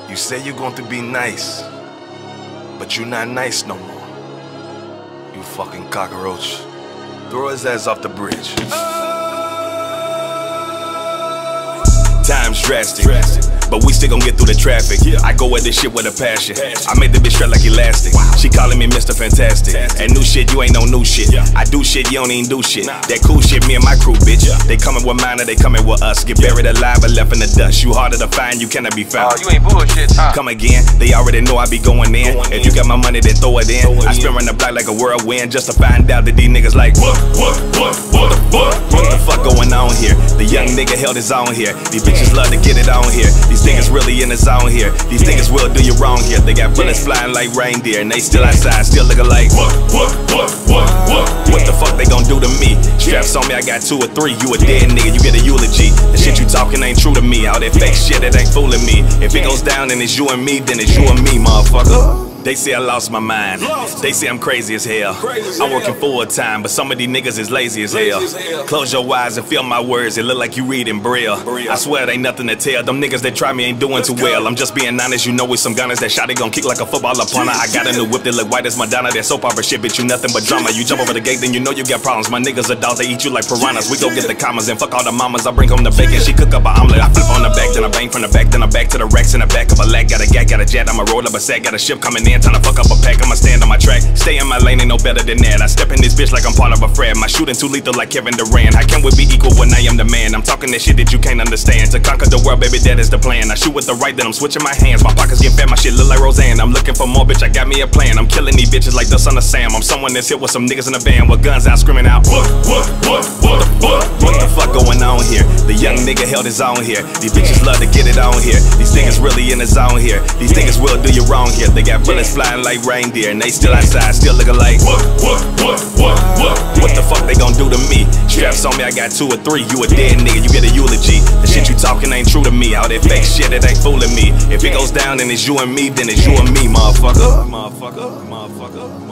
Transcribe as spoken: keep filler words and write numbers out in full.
You say you're going to be nice, but you're not nice no more. You fucking cockroach. Throw his ass off the bridge. Time's drastic, but we still gon' get through the traffic. I go at this shit with a passion. I made the bitch straight like elastic. She calling me Mister Fantastic. And new shit, you ain't no new shit. I do shit, you don't even do shit. That cool shit, me and my crew, bitch. They coming with mine or they coming with us. Get buried alive or left in the dust. You harder to find, you cannot be found. Oh, you ain't bullshit, huh? Come again, they already know I be going in. If you got my money, then throw it in. I spin around the block like a whirlwind just to find out that these niggas like what, what, what, what the fuck? What the fuck going on here? The young nigga held his own here. These bitches love to get it on here. These niggas really in the zone here. These niggas will do you wrong here. They got bullets flying like reindeer, and they still outside, still looking like what, what, what, what, what? What the fuck they gon' do to me? Straps on me, I got two or three. You a dead nigga, you get a eulogy. The shit you talking ain't true to me. All that fake shit, it ain't fooling me. If it goes down and it's you and me, then it's you and me, motherfucker. They say I lost my mind. They say I'm crazy as hell. I'm working full time, but some of these niggas is lazy as hell. Close your eyes and feel my words. It look like you reading Braille. I swear it ain't nothing to tell. Them niggas that try me ain't doing too well. I'm just being honest. You know we some gunners that shot it gon' kick like a football upon her. I got a new whip that look white as Madonna. That soap opera shit, bitch, you nothing but drama. You jump over the gate, then you know you got problems. My niggas are dogs, they eat you like piranhas. We go get the commas and fuck all the mamas. I bring home the bacon. She cook up an omelet. I flip on the back, then I bang from the back, then I back to the racks in the back of a lag. Got a gat, got a jet. I'ma roll up a sack. Got a ship coming in, time to fuck up a pack. I'ma stand on my track, stay in my lane, ain't no better than that. I step in this bitch like I'm part of a frat. My shooting too lethal like Kevin Durant. How can we be equal when I am the man? I'm talking that shit that you can't understand. To conquer the world, baby, that is the plan. I shoot with the right, then I'm switching my hands. My pockets get fat, my shit look like Roseanne. I'm looking for more, bitch, I got me a plan. I'm killing these bitches like the son of Sam. I'm someone that's hit with some niggas in a van with guns out screaming out what, what, what, what the fuck? What the fuck going on here? The young nigga held his own here. These bitches love to get it on here. These niggas really in the zone here. These niggas will do you wrong here. They got bullets flying like reindeer, and they still outside, still looking like what, what, what, what, what? What the fuck they gon' do to me? Straps on me, I got two or three. You a dead nigga, you get a eulogy. The shit you talking ain't true to me. All that fake shit, it ain't fooling me. If it goes down and it's you and me, then it's you and me, motherfucker. Motherfucker, motherfucker.